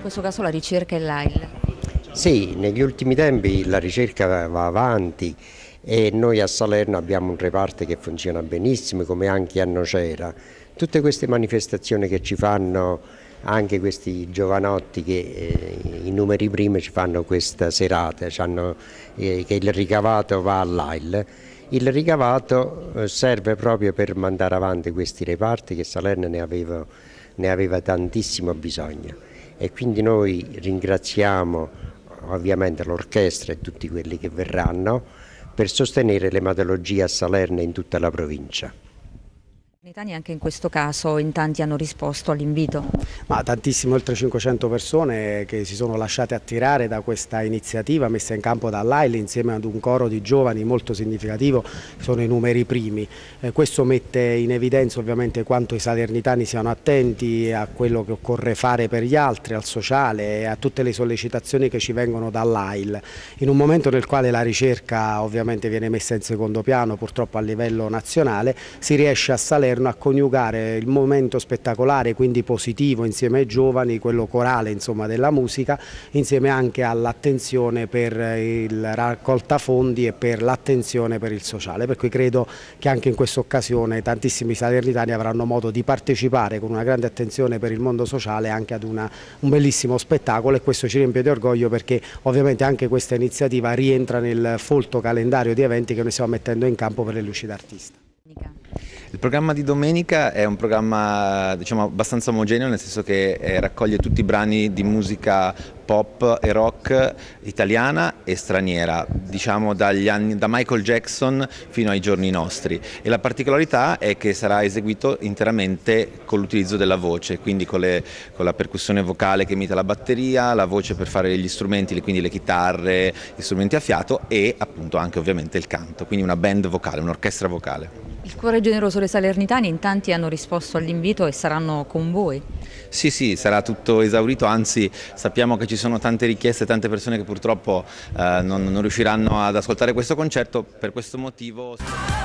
questo caso la ricerca è l'AIL. Sì, negli ultimi tempi la ricerca va avanti e noi a Salerno abbiamo un reparto che funziona benissimo, come anche a Nocera. Tutte queste manifestazioni che ci fanno anche questi giovanotti che i numeri primi ci fanno questa serata, che il ricavato va all'AIL. Il ricavato serve proprio per mandare avanti questi reparti che Salerno ne aveva tantissimo bisogno, e quindi noi ringraziamo ovviamente l'orchestra e tutti quelli che verranno per sostenere l'ematologia a Salerno e in tutta la provincia. Anche in questo caso in tanti hanno risposto all'invito. Ma tantissime, oltre 500 persone che si sono lasciate attirare da questa iniziativa messa in campo dall'AIL insieme ad un coro di giovani molto significativo, sono i numeri primi. Questo mette in evidenza ovviamente quanto i salernitani siano attenti a quello che occorre fare per gli altri, al sociale e a tutte le sollecitazioni che ci vengono dall'AIL. In un momento nel quale la ricerca ovviamente viene messa in secondo piano, purtroppo a livello nazionale, si riesce a Salerno a coniugare il momento spettacolare, quindi positivo, insieme ai giovani, quello corale insomma della musica, insieme anche all'attenzione per il raccolta fondi e per l'attenzione per il sociale, per cui credo che anche in questa occasione tantissimi salernitani avranno modo di partecipare con una grande attenzione per il mondo sociale anche ad un bellissimo spettacolo, e questo ci riempie di orgoglio perché ovviamente anche questa iniziativa rientra nel folto calendario di eventi che noi stiamo mettendo in campo per le luci d'artista. Il programma di domenica è un programma, diciamo, abbastanza omogeneo, nel senso che raccoglie tutti i brani di musica pop e rock italiana e straniera, diciamo da Michael Jackson fino ai giorni nostri, e la particolarità è che sarà eseguito interamente con l'utilizzo della voce, quindi con la percussione vocale che imita la batteria, la voce per fare gli strumenti, quindi le chitarre, gli strumenti a fiato e appunto anche ovviamente il canto, quindi una band vocale, un'orchestra vocale. Il cuore generoso dei salernitani in tanti hanno risposto all'invito e saranno con voi. Sì, sarà tutto esaurito, anzi sappiamo che ci sono tante richieste, tante persone che purtroppo non riusciranno ad ascoltare questo concerto, per questo motivo.